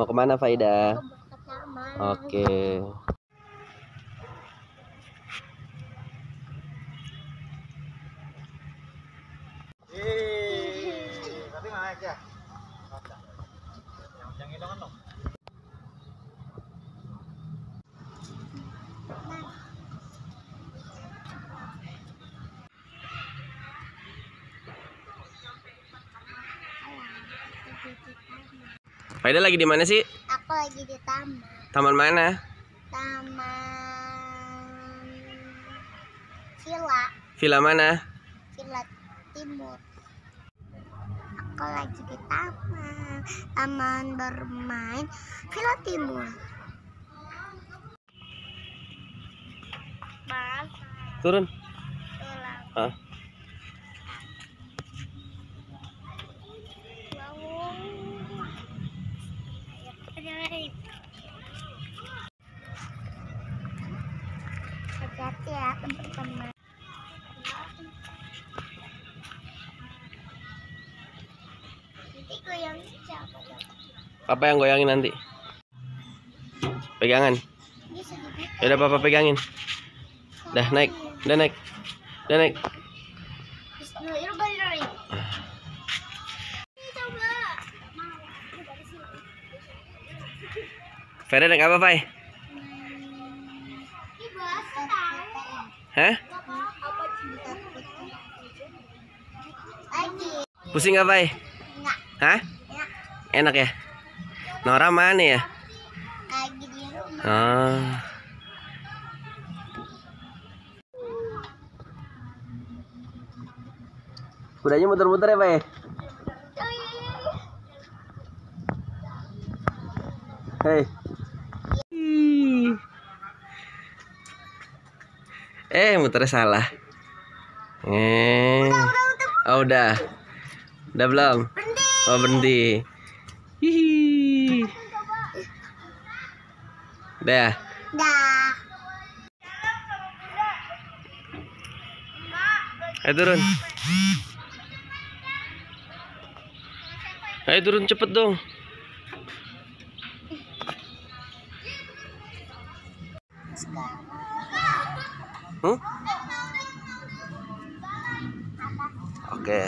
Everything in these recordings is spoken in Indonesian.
Mau kemana Faida? Ke taman. Oke. Tapi naik ya. Yang hilang kan. Faida lagi di mana sih? Aku lagi di taman. Taman mana? Taman Villa. Villa mana? Villa Timur. Aku lagi di taman. Taman bermain Villa Timur. Mas, Turun. pulang. Ah. Hati-hati ya teman-teman. Nanti goyang siapa dong? Apa yang goyangin nanti? Pegangan. Ini sedikit. Ya udah papa pegangin. Dah naik. Udah naik. Udah naik. Bismillahirrahmanirrahim. Coba. Faida naik apa, Fai? Hah? Lagi. Pusing nggak, Fai? Enggak. Hah? Enak. Enak ya? Nora mana ya? Lagi di rumah. Ah. Kudanya muter-muter ya, Pak? Hei. Muter salah. Oh, udah. Udah belum? Oh, berhenti. Hihi. Udah. Dah. Ayo turun. Ayo turun cepet dong. Oke.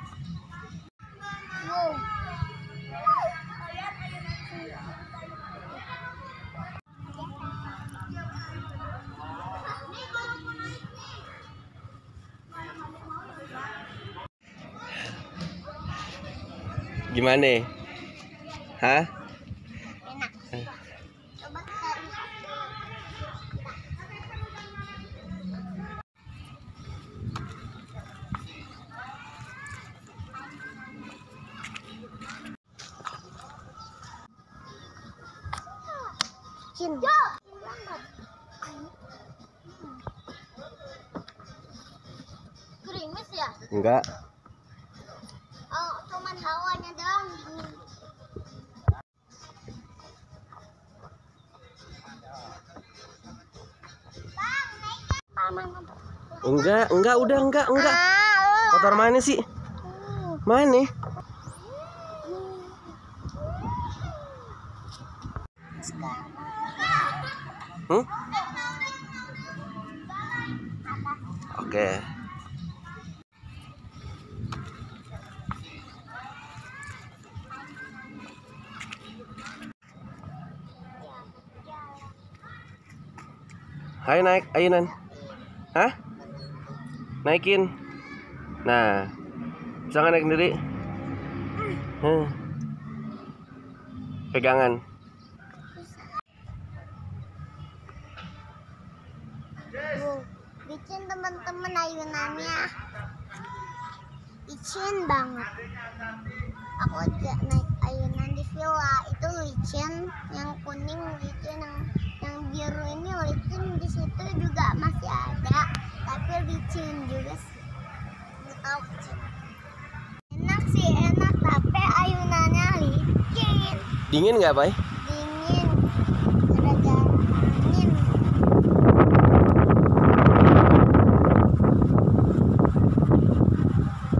Wow. Gimana? Hah? Enak. Coba cari. Cin. Gerimis ya? Enggak. Oh, cuman hawanya doang dingin. Bang, naik ya. Paman. Enggak, udah enggak. Kotor mana sih? Mana? Oke. Ayo naik, ayunan. Hah? Naikin. Nah, bisa nggak naik sendiri? Pegangan. Licin teman-teman ayunannya. Licin banget. Aku aja naik ayunan di villa itu licin, yang kuning licin, yang biru ini licin, di situ juga masih ada, tapi licin juga sih. Nggak tahu licin. Enak sih enak, tapi ayunannya licin. Dingin nggak, Pak? Dingin, ada jarak angin.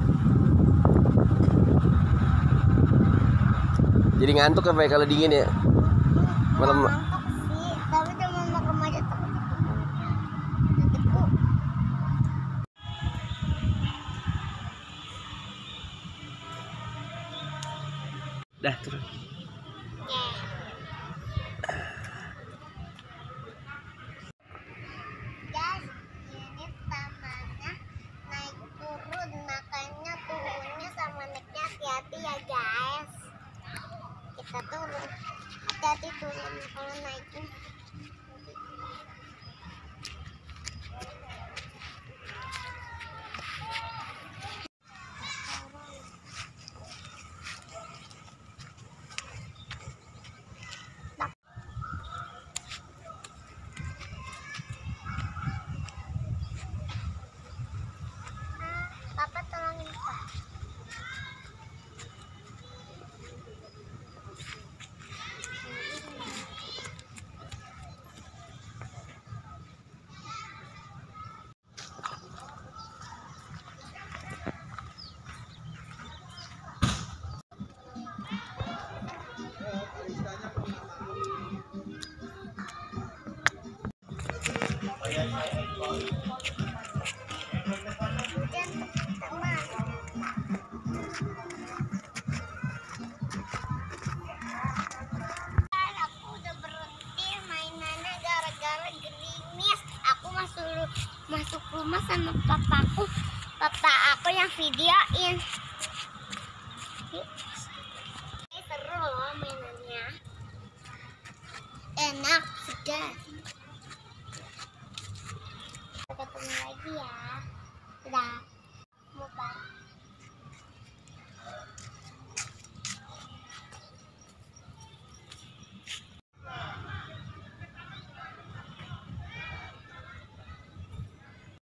Jadi ngantuk ya, Pak, kalau dingin ya? Malam ngantuk sih, tapi cuma makan aja takut nantiku. dah turun. Guys, ini tamannya naik turun, makanya turunnya sama naiknya hati-hati ya guys. Kita turun, hati-hati turun kalau naiknya. Papa tolongin Pak. Hujan teman. Aku udah berhenti mainannya gara-gara gerimis. Aku masuk rumah sama papaku. Papa aku yang videoin. Seru loh mainannya. Enak, segar.